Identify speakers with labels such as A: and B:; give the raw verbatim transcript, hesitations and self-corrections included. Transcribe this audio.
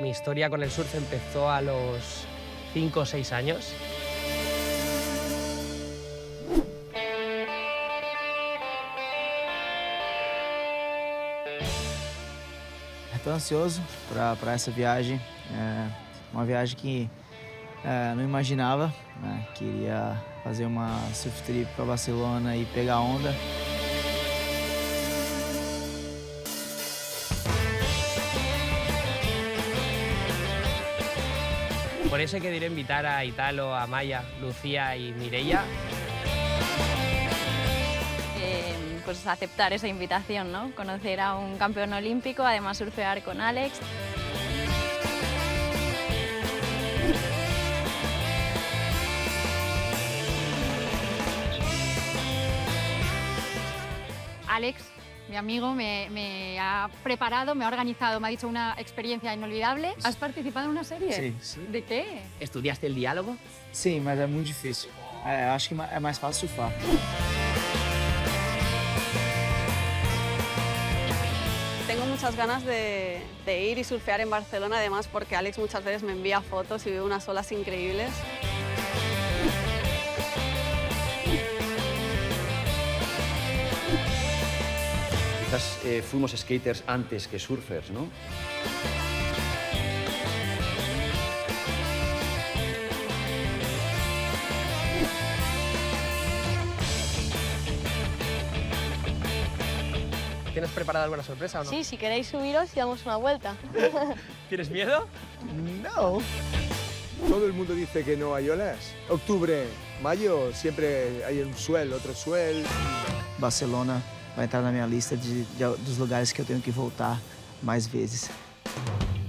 A: mi historia con el surf empezó a los cinco o seis años.
B: Estou ansioso para essa viagem. É uma viagem que é, não imaginava, né? Queria fazer uma surf trip para Barcelona e pegar onda.
A: Por eso he querido invitar a Italo, a Maya, Lucía y Mireia.
C: Eh, pues aceptar esa invitación, ¿no? Conocer a un campeón olímpico, además surfear con Alex.
D: Alex, mi amigo, me, me ha preparado, me ha organizado, me ha dicho una experiencia inolvidable. ¿Has participado en una serie?
B: Sim, sim.
D: ¿De qué?
A: ¿Estudiaste el diálogo?
B: Sim, mas é muito difícil. É, acho que é mais fácil surfar.
E: Tengo muchas ganas de, de ir y surfear en Barcelona, además porque Alex muchas veces me envía fotos y veo unas olas increíbles.
F: Quizás eh, fuimos skaters antes que surfers, ¿no?
A: ¿Tienes preparada alguna sorpresa o no?
C: Sí, si queréis subiros y damos una vuelta.
A: ¿Tienes miedo?
B: Não.
G: Todo el mundo dice que no hay olas. Octubre, mayo, siempre hay un swell, otro swell.
B: Barcelona vai entrar na minha lista de, de, dos lugares que eu tenho que voltar mais vezes.